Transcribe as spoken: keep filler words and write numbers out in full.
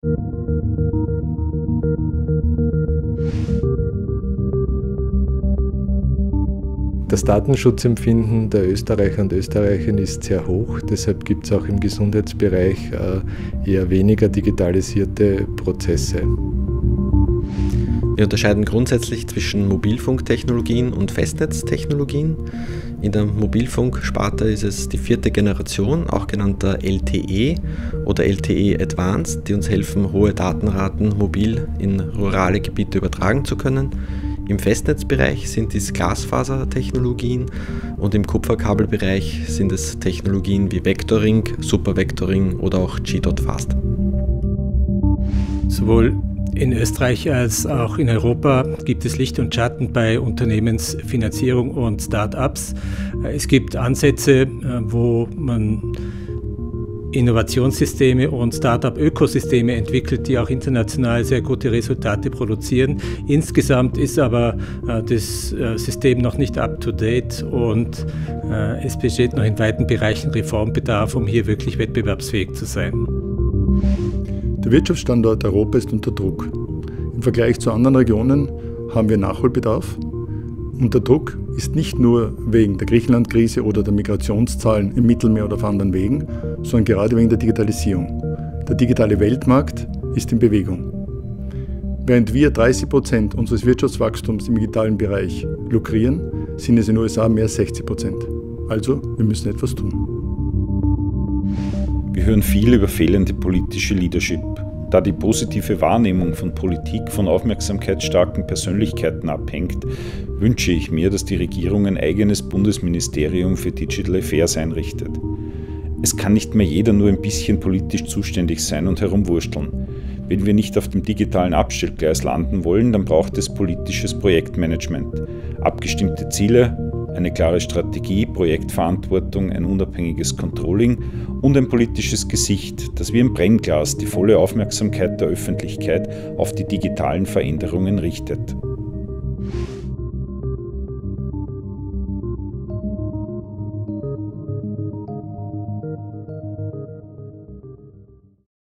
Das Datenschutzempfinden der Österreicher und Österreicherinnen ist sehr hoch, deshalb gibt es auch im Gesundheitsbereich eher weniger digitalisierte Prozesse. Wir unterscheiden grundsätzlich zwischen Mobilfunktechnologien und Festnetztechnologien. In der Mobilfunksparte ist es die vierte Generation, auch genannter L T E oder L T E Advanced, die uns helfen, hohe Datenraten mobil in rurale Gebiete übertragen zu können. Im Festnetzbereich sind es Glasfasertechnologien und im Kupferkabelbereich sind es Technologien wie Vectoring, Supervectoring oder auch G Fast. Sowohl in Österreich als auch in Europa gibt es Licht und Schatten bei Unternehmensfinanzierung und Start-ups. Es gibt Ansätze, wo man Innovationssysteme und Start-up-Ökosysteme entwickelt, die auch international sehr gute Resultate produzieren. Insgesamt ist aber äh, das äh, System noch nicht up-to-date und äh, es besteht noch in weiten Bereichen Reformbedarf, um hier wirklich wettbewerbsfähig zu sein. Der Wirtschaftsstandort Europa ist unter Druck. Im Vergleich zu anderen Regionen haben wir Nachholbedarf. Und der Druck ist nicht nur wegen der Griechenland-Krise oder der Migrationszahlen im Mittelmeer oder auf anderen Wegen, sondern gerade wegen der Digitalisierung. Der digitale Weltmarkt ist in Bewegung. Während wir dreißig Prozent unseres Wirtschaftswachstums im digitalen Bereich lukrieren, sind es in den U S A mehr als sechzig Prozent. Also, wir müssen etwas tun. Wir hören viel über fehlende politische Leadership. Da die positive Wahrnehmung von Politik von aufmerksamkeitsstarken Persönlichkeiten abhängt, wünsche ich mir, dass die Regierung ein eigenes Bundesministerium für Digital Affairs einrichtet. Es kann nicht mehr jeder nur ein bisschen politisch zuständig sein und herumwursteln. Wenn wir nicht auf dem digitalen Abstellgleis landen wollen, dann braucht es politisches Projektmanagement, abgestimmte Ziele, eine klare Strategie, Projektverantwortung, ein unabhängiges Controlling und ein politisches Gesicht, das wie ein Brennglas die volle Aufmerksamkeit der Öffentlichkeit auf die digitalen Veränderungen richtet.